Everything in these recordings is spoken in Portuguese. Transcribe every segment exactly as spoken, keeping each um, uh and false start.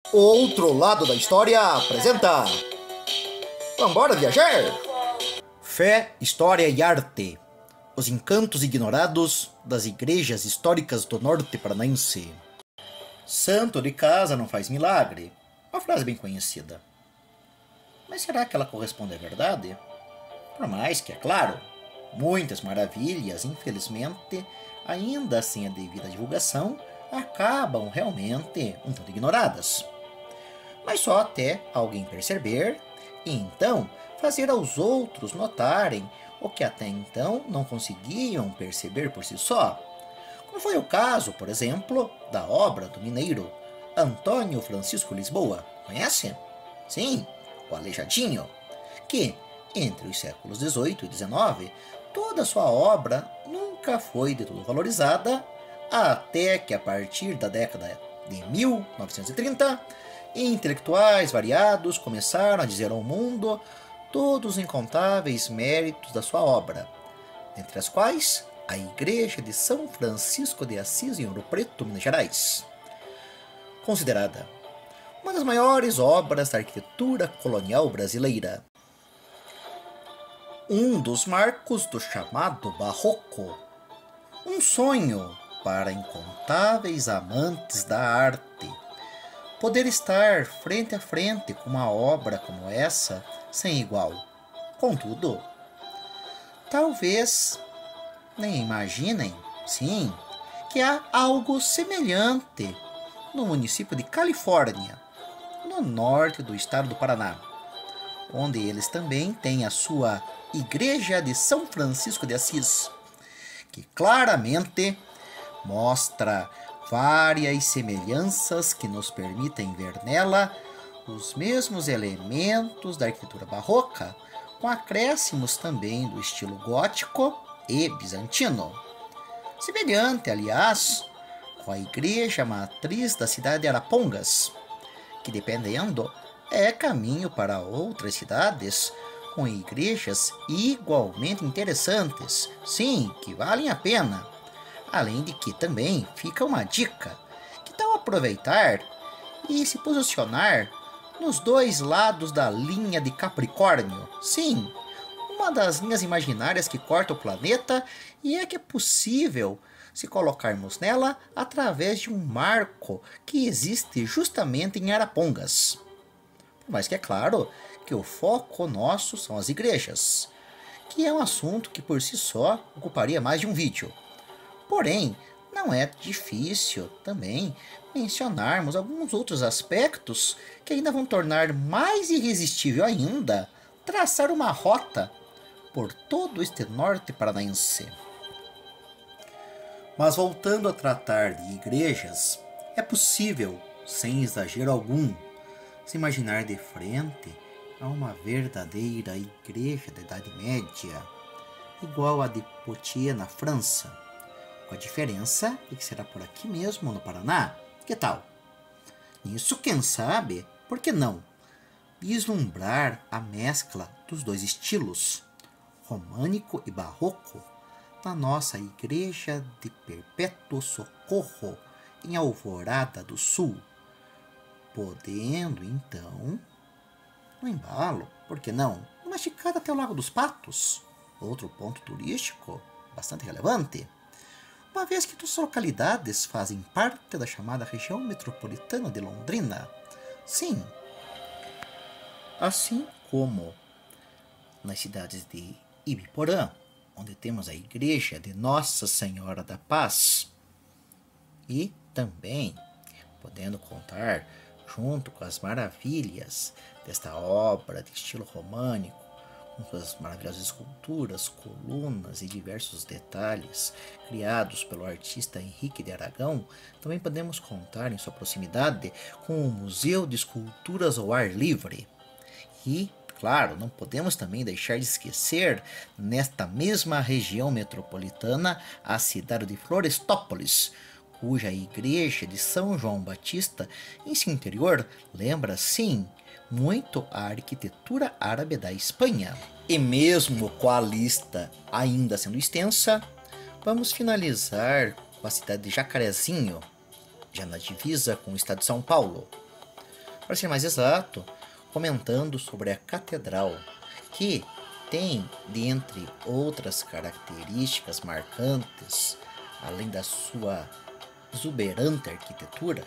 Outro Lado da História apresenta. Vambora viajar? Fé, História e Arte. Os encantos ignorados das igrejas históricas do norte paranaense. Santo de casa não faz milagre. Uma frase bem conhecida. Mas será que ela corresponde à verdade? Por mais que, é claro, muitas maravilhas, infelizmente, ainda sem a devida divulgação, acabam realmente um tanto ignoradas. Mas só até alguém perceber e então fazer aos outros notarem o que até então não conseguiam perceber por si só. Como foi o caso, por exemplo, da obra do mineiro Antônio Francisco Lisboa. Conhece? Sim, o Aleijadinho, que, entre os séculos dezoito e dezenove, toda sua obra nunca foi de todo valorizada, até que a partir da década de mil novecentos e trinta, intelectuais variados começaram a dizer ao mundo todos os incontáveis méritos da sua obra, entre as quais a Igreja de São Francisco de Assis em Ouro Preto, Minas Gerais, considerada uma das maiores obras da arquitetura colonial brasileira. Um dos marcos do chamado Barroco. Um sonho para incontáveis amantes da arte. Poder estar frente a frente com uma obra como essa, sem igual. Contudo, talvez nem imaginem, sim, que há algo semelhante no município de Califórnia, no norte do estado do Paraná, onde eles também têm a sua Igreja de São Francisco de Assis, que claramente mostra várias semelhanças que nos permitem ver nela os mesmos elementos da arquitetura barroca, com acréscimos também do estilo gótico e bizantino. Semelhante, aliás, com a igreja matriz da cidade de Arapongas, que, dependendo, é caminho para outras cidades com igrejas igualmente interessantes, sim, que valem a pena. Além de que também fica uma dica: que tal aproveitar e se posicionar nos dois lados da linha de Capricórnio? Sim, uma das linhas imaginárias que corta o planeta, e é que é possível se colocarmos nela através de um marco que existe justamente em Arapongas. Por mais que é claro que o foco nosso são as igrejas, que é um assunto que por si só ocuparia mais de um vídeo. Porém, não é difícil também mencionarmos alguns outros aspectos que ainda vão tornar mais irresistível ainda traçar uma rota por todo este norte paranaense. Mas voltando a tratar de igrejas, é possível, sem exagero algum, se imaginar de frente a uma verdadeira igreja da Idade Média, igual a de Poitiers na França, com a diferença de que será por aqui mesmo no Paraná. Que tal? Nisso, quem sabe, por que não vislumbrar a mescla dos dois estilos, românico e barroco, na nossa Igreja de Perpétuo Socorro, em Alvorada do Sul, podendo, então, no embalo, por que não, uma esticada até o Lago dos Patos, outro ponto turístico bastante relevante, uma vez que duas localidades fazem parte da chamada região metropolitana de Londrina. Sim, assim como nas cidades de Ibiporã, onde temos a Igreja de Nossa Senhora da Paz, e também podendo contar, junto com as maravilhas desta obra de estilo românico, com suas maravilhosas esculturas, colunas e diversos detalhes criados pelo artista Henrique de Aragão, também podemos contar em sua proximidade com o Museu de Esculturas ao Ar Livre. E, claro, não podemos também deixar de esquecer, nesta mesma região metropolitana, a cidade de Florestópolis, cuja igreja de São João Batista, em seu interior, lembra, sim, muito a arquitetura árabe da Espanha. E mesmo com a lista ainda sendo extensa, vamos finalizar com a cidade de Jacarezinho, já na divisa com o estado de São Paulo, para ser mais exato, comentando sobre a catedral, que tem, dentre outras características marcantes, além da sua exuberante arquitetura,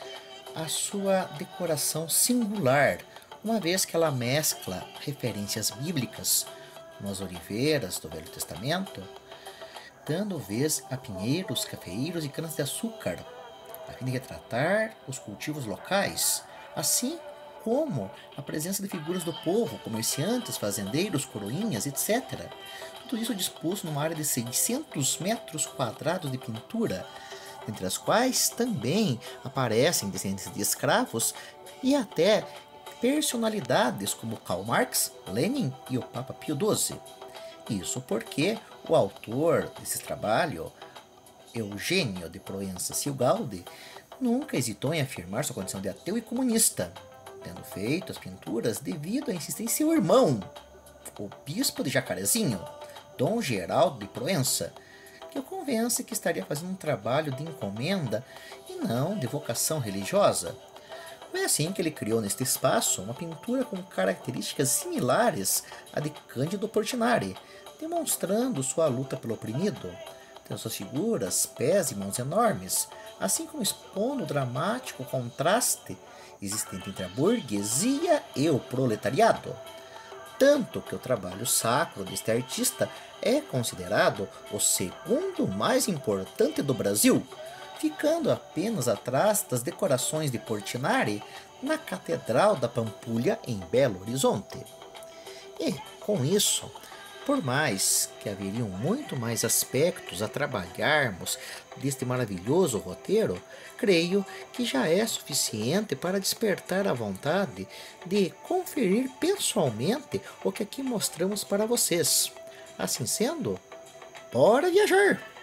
a sua decoração singular, uma vez que ela mescla referências bíblicas, como as oliveiras do Velho Testamento, dando vez a pinheiros, cafeeiros e canas-de-açúcar, a fim de retratar os cultivos locais, assim como a presença de figuras do povo, comerciantes, fazendeiros, coroinhas, etcétera. Tudo isso disposto numa área de seiscentos metros quadrados de pintura, entre as quais também aparecem descendentes de escravos e até personalidades como Karl Marx, Lenin e o Papa Pio doze. Isso porque o autor desse trabalho, Eugênio de Proença Silgaldi, nunca hesitou em afirmar sua condição de ateu e comunista, tendo feito as pinturas devido à insistência de seu irmão, o bispo de Jacarezinho, Dom Geraldo de Proença, que o convence que estaria fazendo um trabalho de encomenda e não de vocação religiosa. Foi assim que ele criou neste espaço uma pintura com características similares à de Cândido Portinari, demonstrando sua luta pelo oprimido, tendo suas figuras, pés e mãos enormes, assim como expondo o dramático contraste existente entre a burguesia e o proletariado. Tanto que o trabalho sacro deste artista é considerado o segundo mais importante do Brasil, ficando apenas atrás das decorações de Portinari na Catedral da Pampulha, em Belo Horizonte. E, com isso, por mais que haveriam muito mais aspectos a trabalharmos deste maravilhoso roteiro, creio que já é suficiente para despertar a vontade de conferir pessoalmente o que aqui mostramos para vocês. Assim sendo, bora viajar!